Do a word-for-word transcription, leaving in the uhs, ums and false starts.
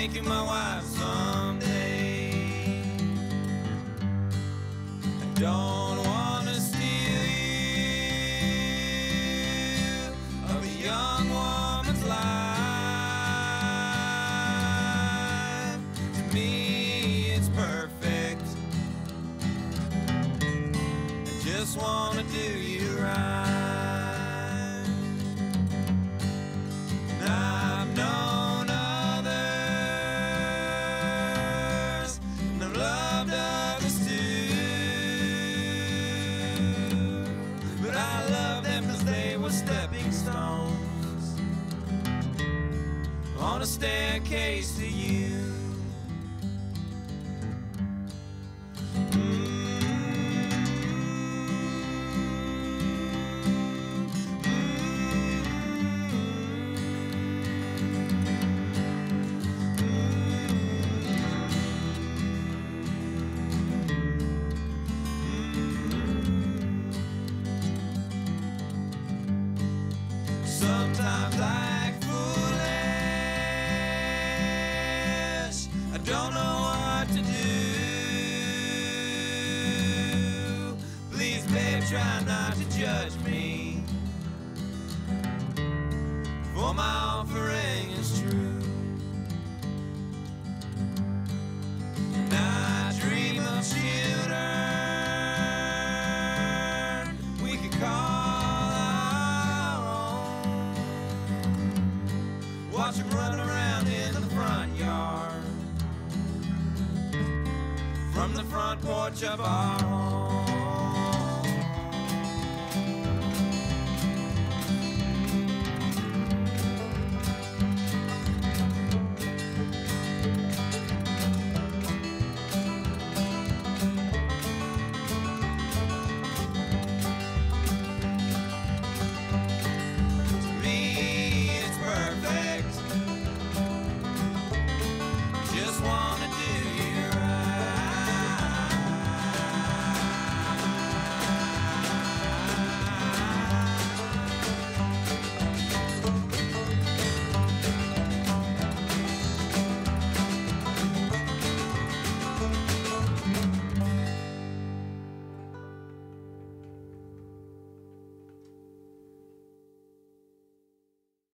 make you my wife someday. I don't wanna steal you of a young woman's life. To me it's perfect. I just wanna do you right. Stepping stones on a staircase to you. Sometimes I act foolish, I don't know what to do. Please babe, try not to judge me, for my offering is true. And I dream of children we could call. Watch them run around in the front yard, from the front porch of our home.